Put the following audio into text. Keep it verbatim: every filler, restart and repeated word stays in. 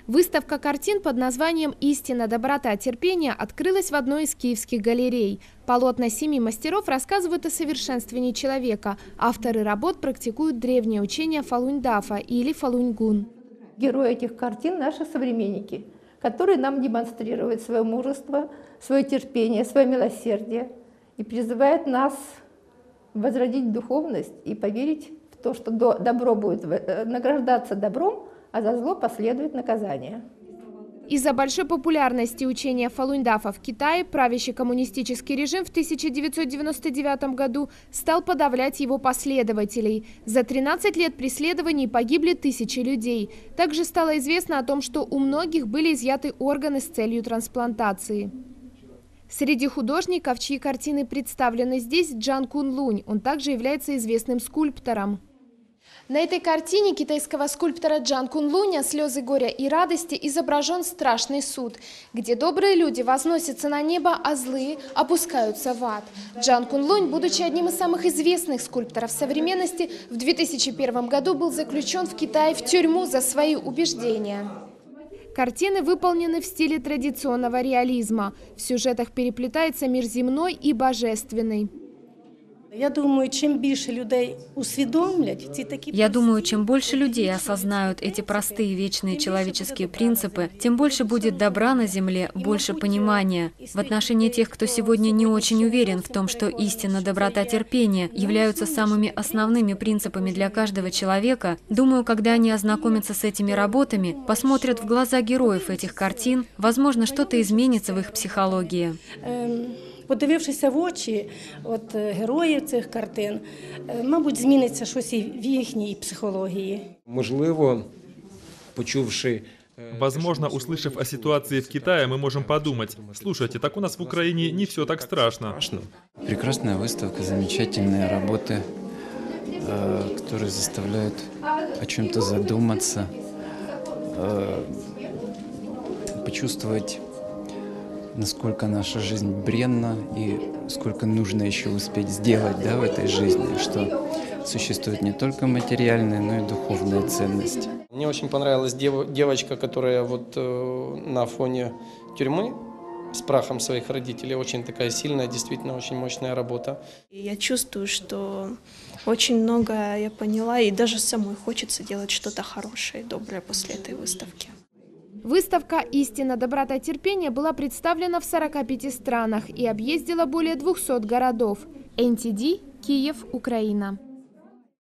Выставка картин под названием «Истина, доброта, терпение» открылась в одной из киевских галерей. Полотна семи мастеров рассказывают о совершенствовании человека. Авторы работ практикуют древнее учение Фалунь Дафа или Фалунь Гун. Герои этих картин – наши современники, которые нам демонстрируют свое мужество, свое терпение, свое милосердие и призывают нас возродить духовность и поверить в то, что добро будет награждаться добром, а за зло последует наказание. Из-за большой популярности учения Фалунь Дафа в Китае правящий коммунистический режим в тысяча девятьсот девяносто девятом году стал подавлять его последователей. За тринадцать лет преследований погибли тысячи людей. Также стало известно о том, что у многих были изъяты органы с целью трансплантации. Среди художников, чьи картины представлены здесь, Джан Кун Лунь. Он также является известным скульптором. На этой картине китайского скульптора Джан Кун Луня «Слезы горя и радости» изображен страшный суд, где добрые люди возносятся на небо, а злые опускаются в ад. Джан Кун Лунь, будучи одним из самых известных скульпторов современности, в две тысячи первом году был заключен в Китае в тюрьму за свои убеждения. Картины выполнены в стиле традиционного реализма. В сюжетах переплетается мир земной и божественный. Я думаю, чем больше людей усвідомлять, ці такі Я думаю, чем больше людей осознают эти простые вечные человеческие принципы, тем больше будет добра на земле, больше понимания. В отношении тех, кто сегодня не очень уверен в том, что истина, доброта, терпение являются самыми основными принципами для каждого человека, думаю, когда они ознакомятся с этими работами, посмотрят в глаза героев этих картин, возможно, что-то изменится в их психологии. Подивившися в очі от, героїв цих картин, мабуть, зміниться щось і в їхній психології. Можливо, почувши... Возможно, услышав о ситуации в Китае, мы можем подумать: слушайте, так у нас в Украине не все так страшно. Прекрасная выставка, замечательные работы, которые заставляют о чем-то задуматься, почувствовать, насколько наша жизнь бренна и сколько нужно еще успеть сделать, да, в этой жизни, что существует не только материальная, но и духовная ценность. Мне очень понравилась дев, девочка, которая вот э, на фоне тюрьмы с прахом своих родителей. Очень такая сильная, действительно очень мощная работа. Я чувствую, что очень много я поняла, и даже самой хочется делать что-то хорошее и доброе после этой выставки. Выставка «Истина, доброта, терпение» была представлена в сорока пяти странах и объездила более двухсот городов. эн ти ди, Киев, Украина.